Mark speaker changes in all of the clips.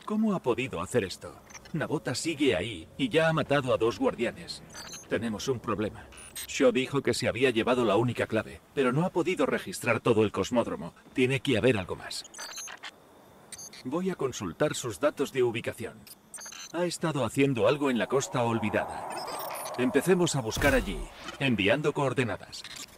Speaker 1: ¿Cómo ha podido hacer esto? Nabota sigue ahí y ya ha matado a 2 guardianes. Tenemos un problema. Shaw dijo que se había llevado la única clave, pero no ha podido registrar todo el cosmódromo. Tiene que haber algo más. Voy a consultar sus datos de ubicación. Ha estado haciendo algo en la costa olvidada. Empecemos a buscar allí, enviando coordenadas.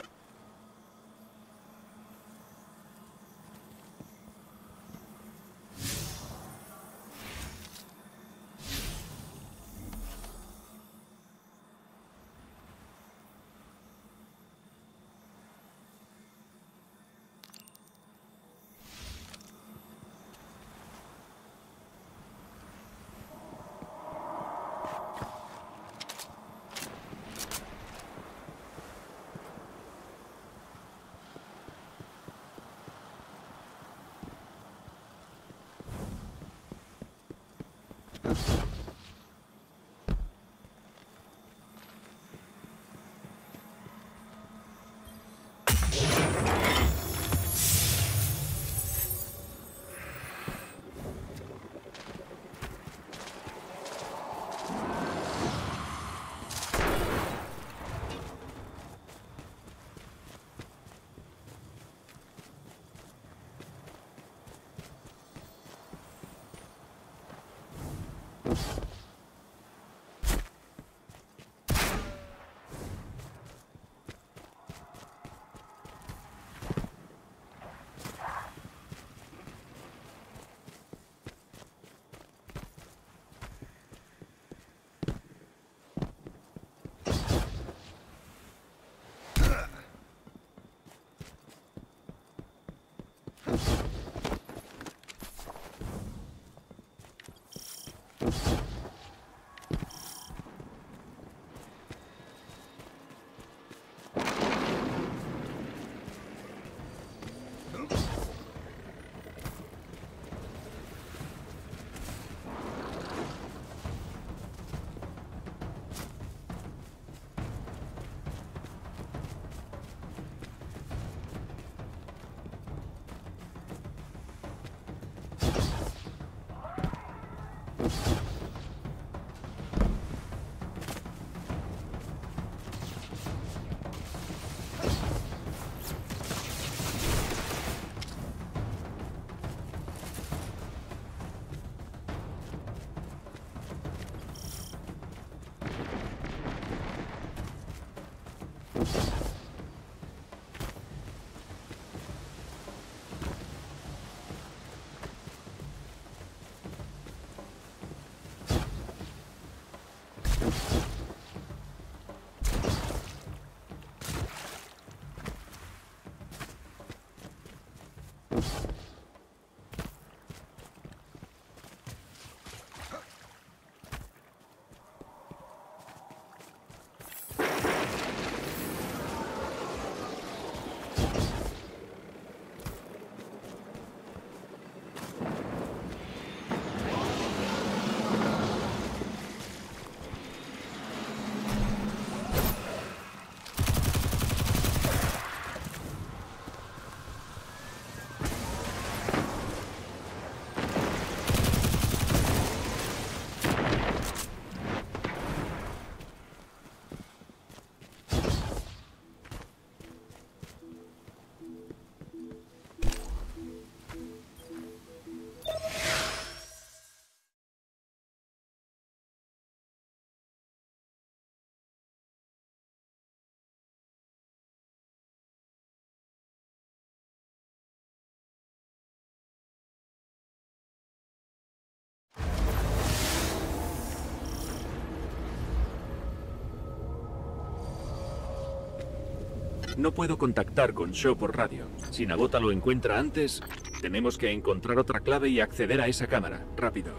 Speaker 1: No puedo contactar con Shaw por radio. Si Nabota lo encuentra antes, tenemos que encontrar otra clave y acceder a esa cámara. Rápido.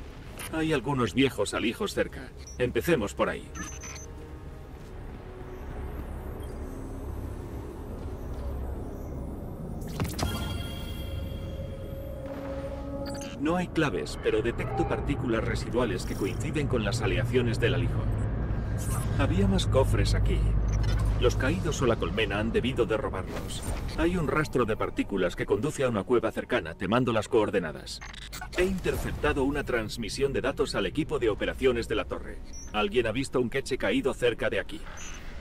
Speaker 1: Hay algunos viejos alijos cerca. Empecemos por ahí. No hay claves, pero detecto partículas residuales que coinciden con las aleaciones del alijo. Había más cofres aquí. Los caídos o la colmena han debido de robarlos. Hay un rastro de partículas que conduce a una cueva cercana. Te mando las coordenadas. He interceptado una transmisión de datos al equipo de operaciones de la torre. Alguien ha visto un queche caído cerca de aquí.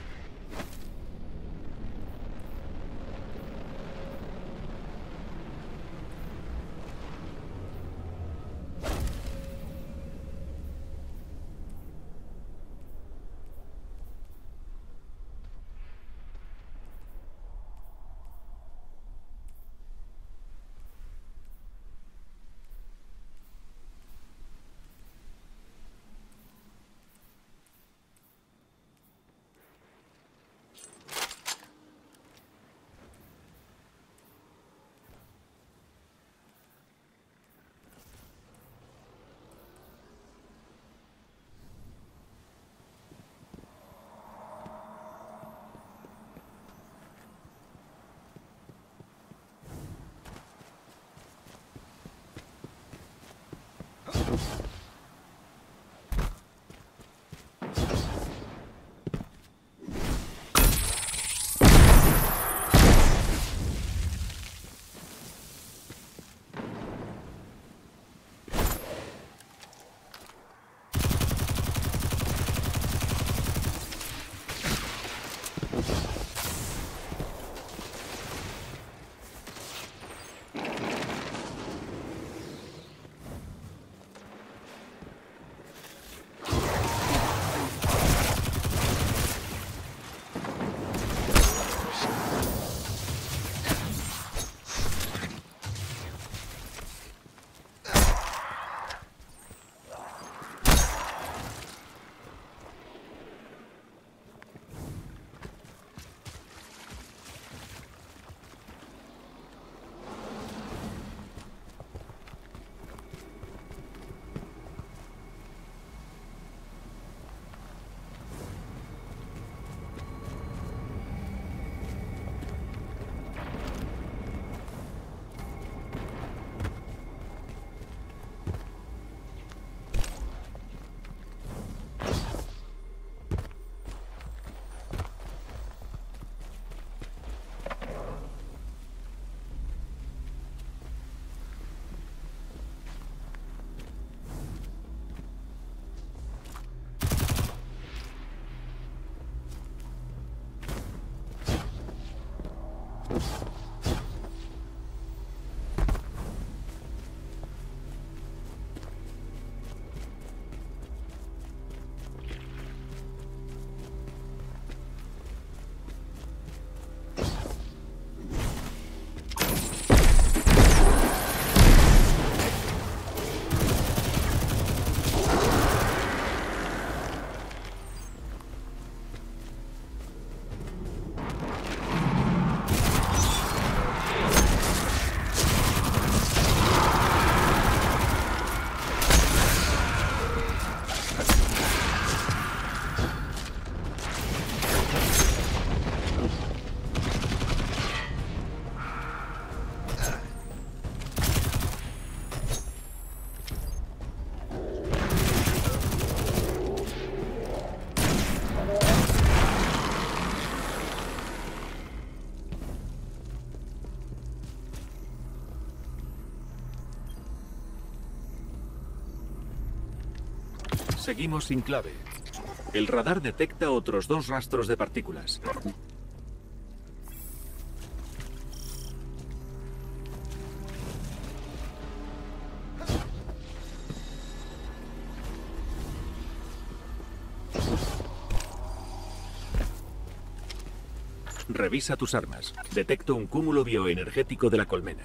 Speaker 1: Seguimos sin clave. El radar detecta otros 2 rastros de partículas. Revisa tus armas. Detecto un cúmulo bioenergético de la colmena.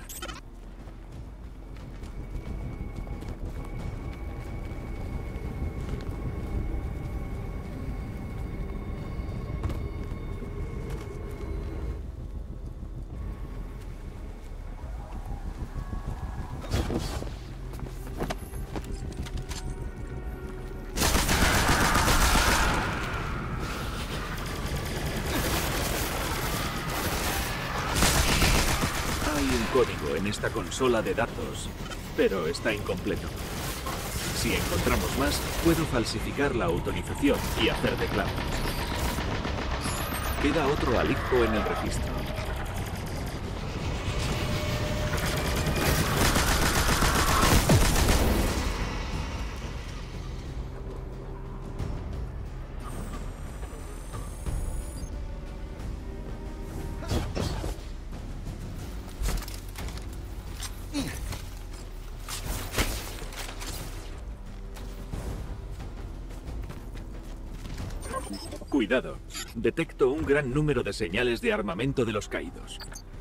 Speaker 1: Código en esta consola de datos, pero está incompleto. Si encontramos más, puedo falsificar la autorización y hacer de clave. Queda otro alijo en el registro. Cuidado. Detecto un gran número de señales de armamento de los caídos.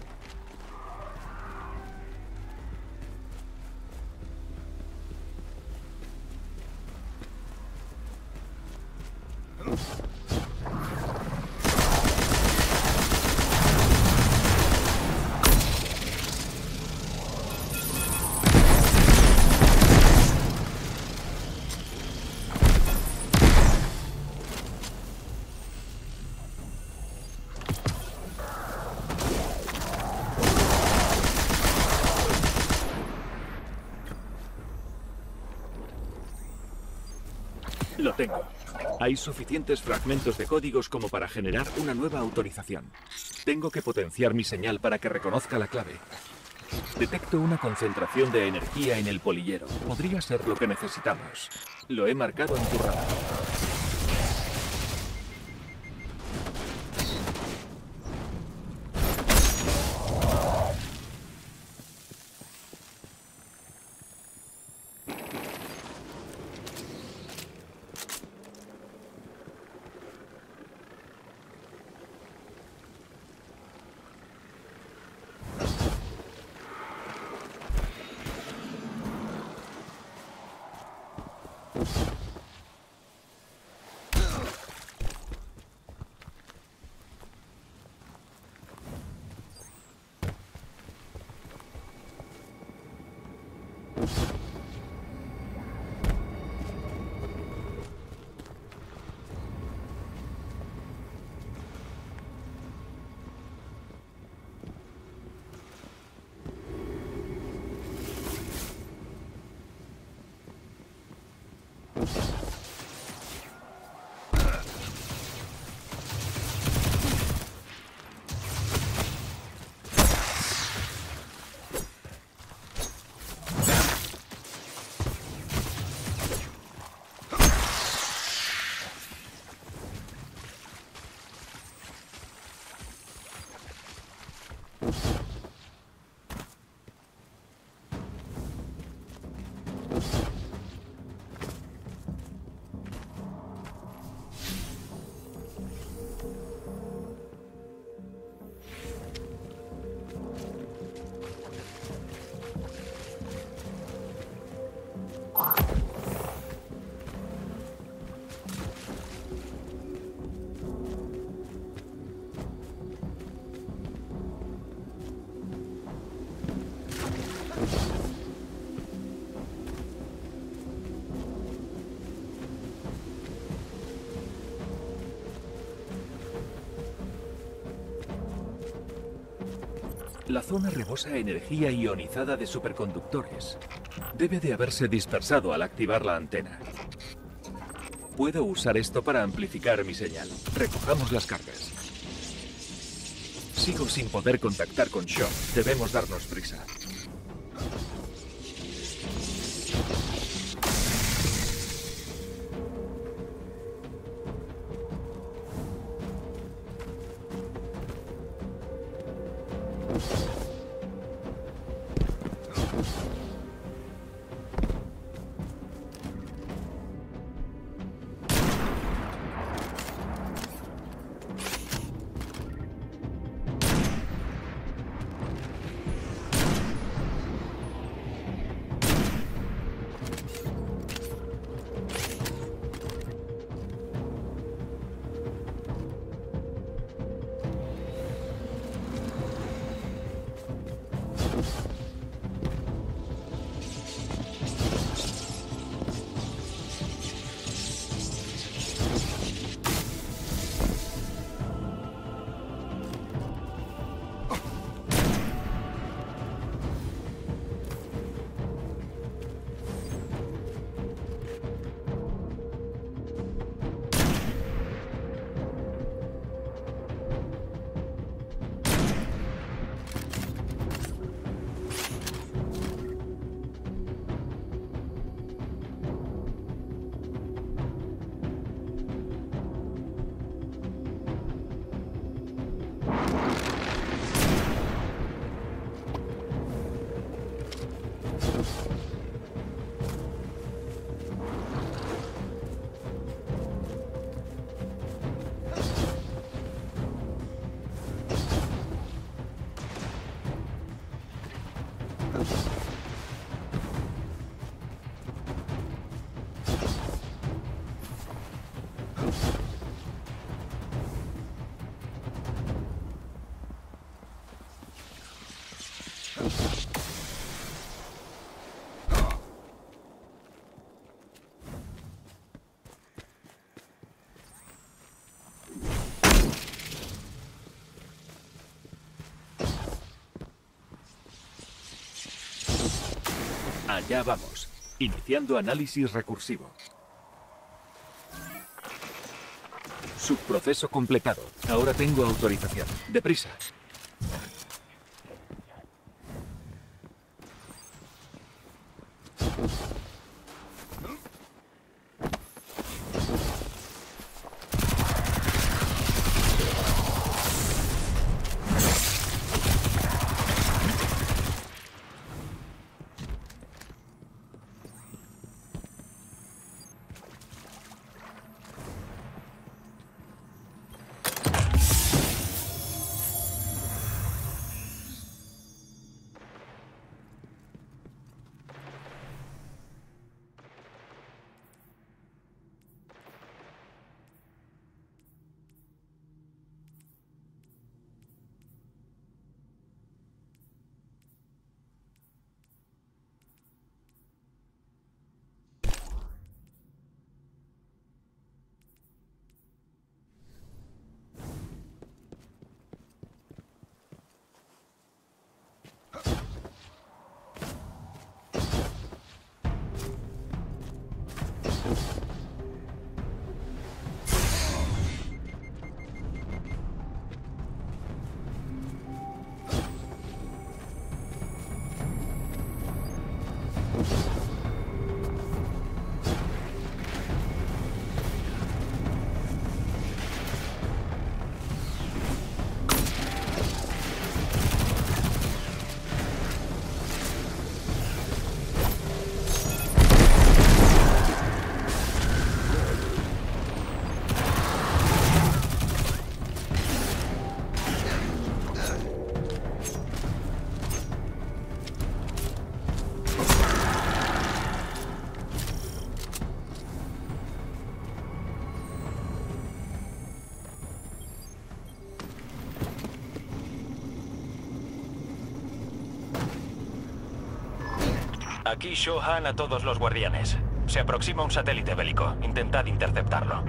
Speaker 1: Lo tengo. Hay suficientes fragmentos de códigos como para generar una nueva autorización. Tengo que potenciar mi señal para que reconozca la clave. Detecto una concentración de energía en el polillero. Podría ser lo que necesitamos. Lo he marcado en tu radar. La zona rebosa energía ionizada de superconductores. Debe de haberse dispersado al activar la antena. Puedo usar esto para amplificar mi señal. Recojamos las cargas. Sigo sin poder contactar con Shaw. Debemos darnos prisa. Allá vamos, iniciando análisis recursivo. Subproceso completado. Ahora tengo autorización. ¡Deprisa!
Speaker 2: Aquí Shohan a todos los guardianes. Se aproxima un satélite bélico. Intentad interceptarlo.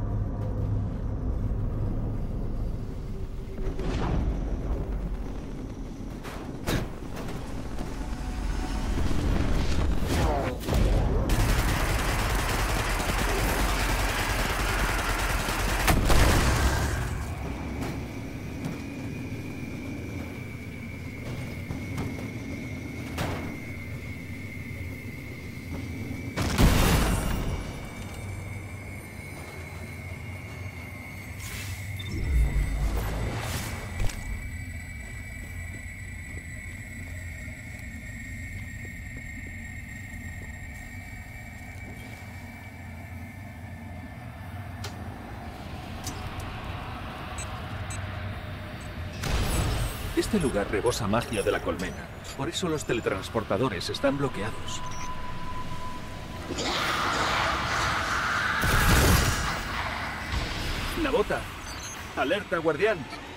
Speaker 1: Este lugar rebosa magia de la colmena. Por eso los teletransportadores están bloqueados. Nabota, alerta guardián.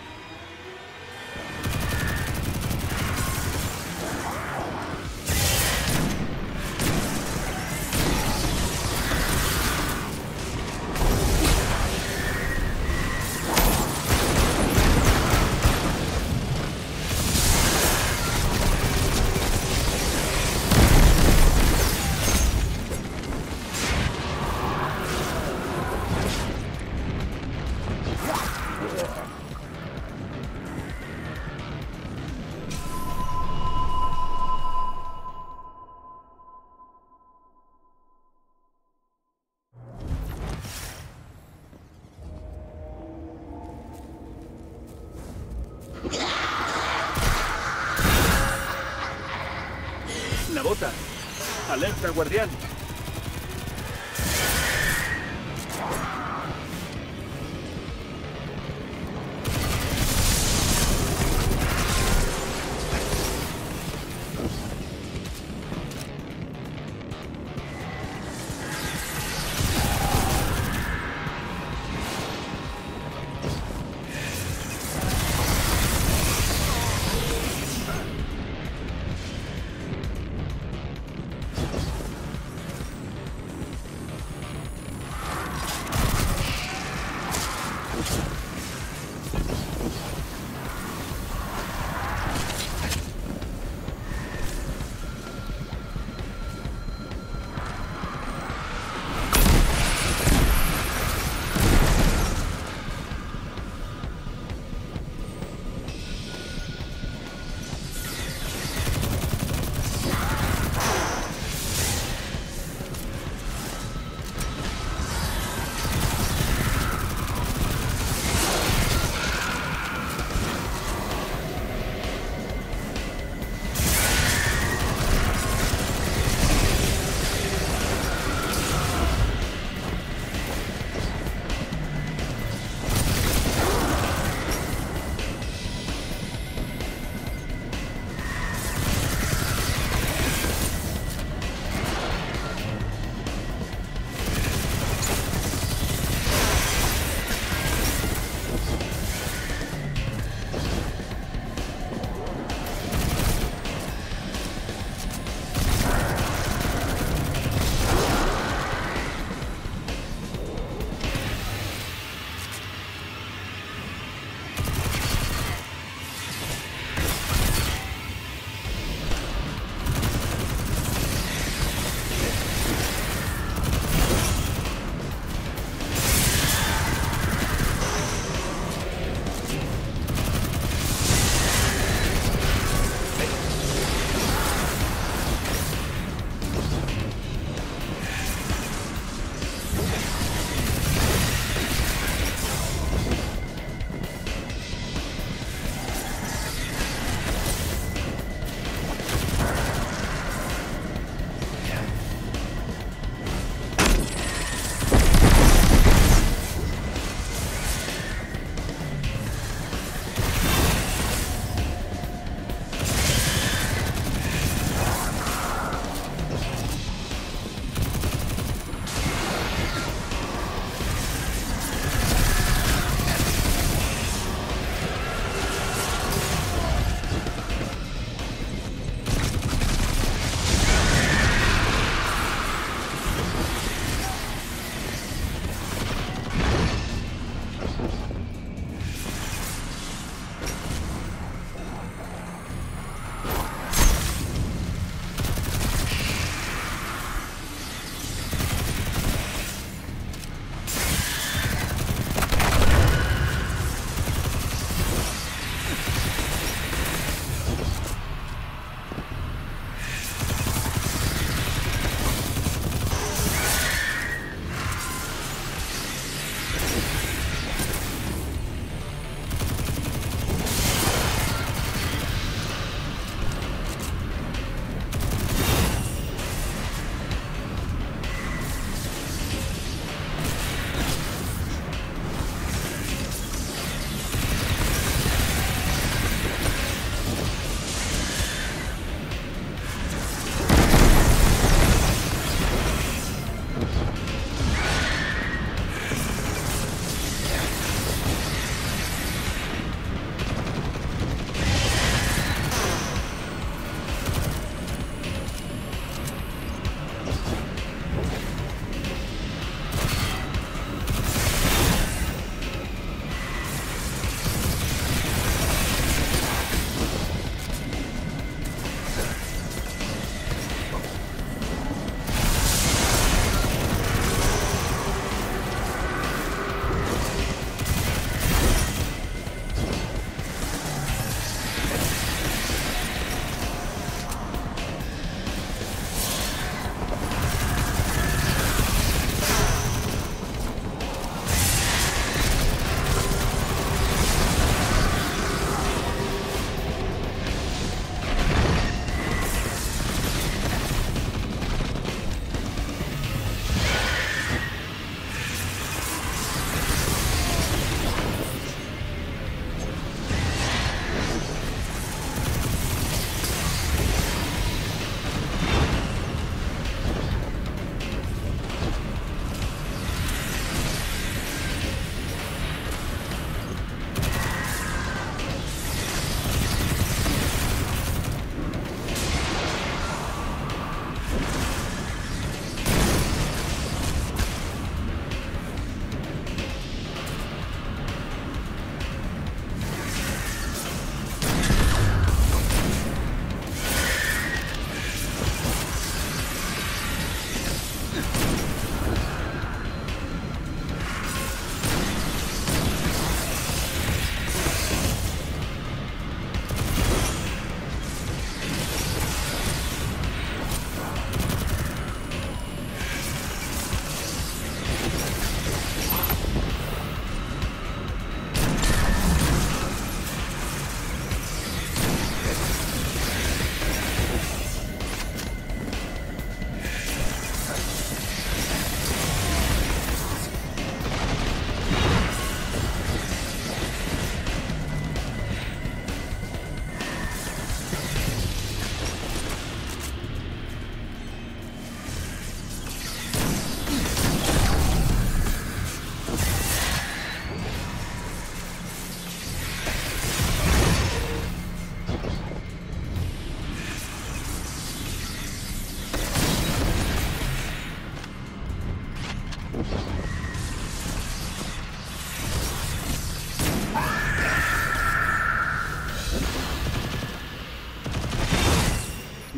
Speaker 1: Nabota, alerta guardián.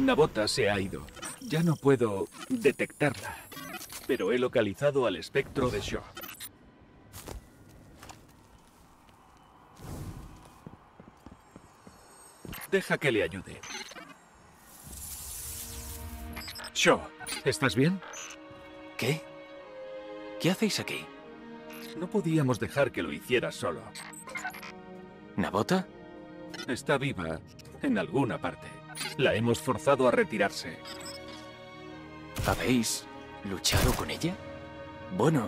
Speaker 1: Nabota se ha ido. Ya no puedo detectarla. Pero he localizado al espectro de Shaw. Deja que le ayude. Shaw, ¿estás bien?
Speaker 2: ¿Qué? ¿Qué hacéis aquí?
Speaker 1: No podíamos dejar que lo hiciera solo.
Speaker 2: ¿Nabota?
Speaker 1: Está viva en alguna parte. La hemos forzado a retirarse.
Speaker 2: ¿Habéis luchado con ella? Bueno,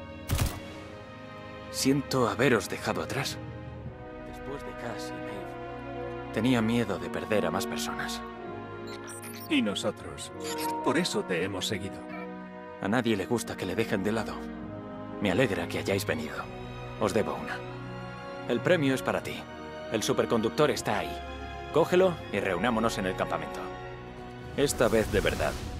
Speaker 2: siento haberos dejado atrás. Después de Cass y Maeve, tenía miedo de perder a más personas.
Speaker 1: Y nosotros. Por eso te hemos seguido.
Speaker 2: A nadie le gusta que le dejen de lado. Me alegra que hayáis venido. Os debo una. El premio es para ti. El superconductor está ahí. Cógelo y reunámonos en el campamento. Esta vez de verdad.